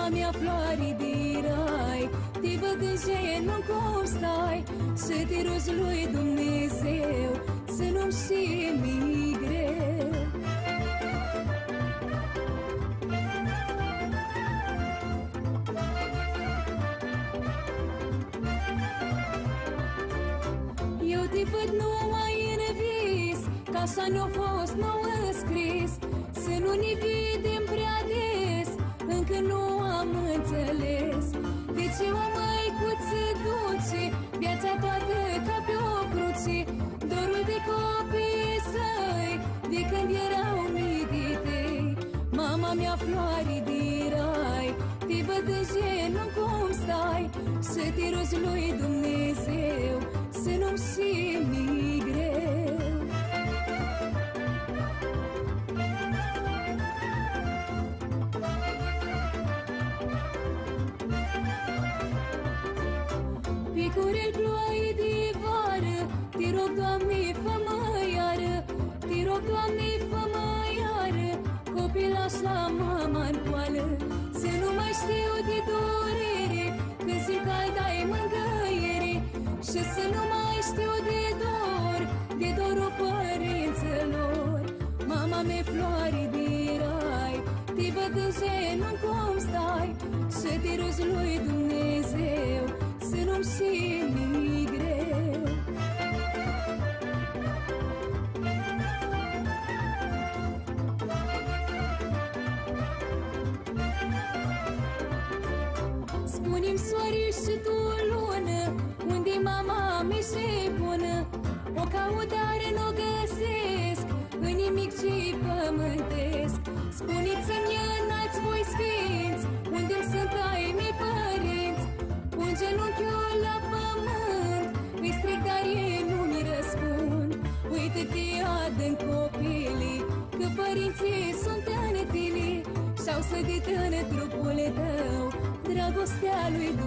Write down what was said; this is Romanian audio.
Mama mea, floare de rai, te văd în genul cum stai, să te rogi lui Dumnezeu să nu-mi fie mi greu. Eu te văd numai în vis, că așa ne-a fost nouă scris, să nu ne vedem prea des, încă nu am înțeles de ce o măicuță dulce, viața toată ca pe o cruce, dorul de copii săi, de când erau mititei. Mama mea, floare de rai, te văd în genul cum stai, să te rogi lui Dumnezeu să nu-mi fie mi greu. Picurel ploaie de vară, te rog, Doamne, fă-mă iară, te rog, Doamne, fă-mă iară, copilaș la mama-n poală, să nu mai știu de durere, când simt că ai dai mângâiere, și să nu mai știu de dorul părinților. Mama mea, floare de rai, te văd în genul cum stai, să te rogi lui Dumnezeu să nu-mi fie mi greu. Spune-mi, soare și tu, lună, unde mama mea și bună, o caut, dar n-o găsesc în nimic ce pământesc. Spuneți-mi, înați voi sfinți, unde-mi sunt ai mei părinți, un genunchiul la pământ, îi stric, dar ei nu mi răspund. Uită-te adânc, copile, că părinții sunt în tine, și-au sădit în trupul tău dragostea lui